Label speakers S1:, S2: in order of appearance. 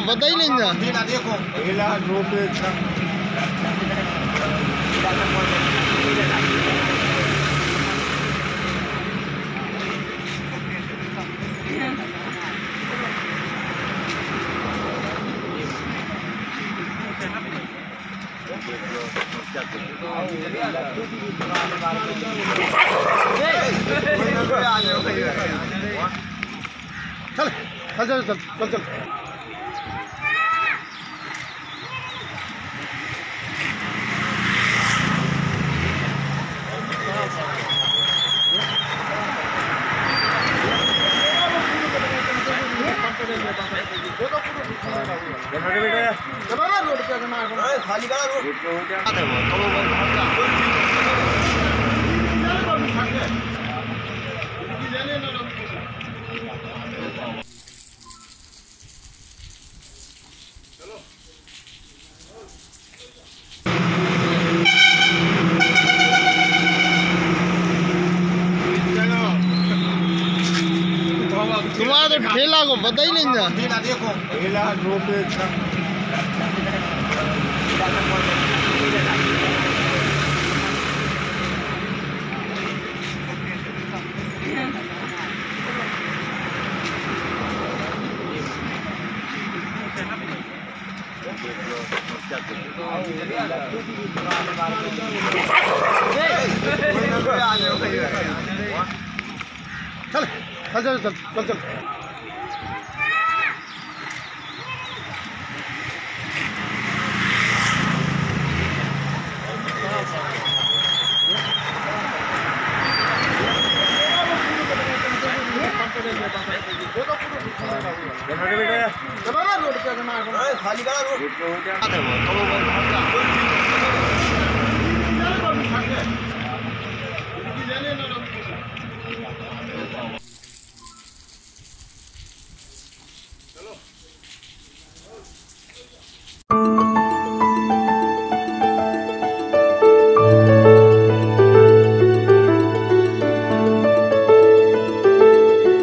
S1: पता ही नहीं था।
S2: देखो रोड
S1: चल चल चल चल चल चल
S2: खाली करा रोड
S1: तुम्हारा तो ठेला को पता ही नहीं था।
S2: देखो रोड
S1: चल चल चल चल चल चल
S2: खाली करा रोड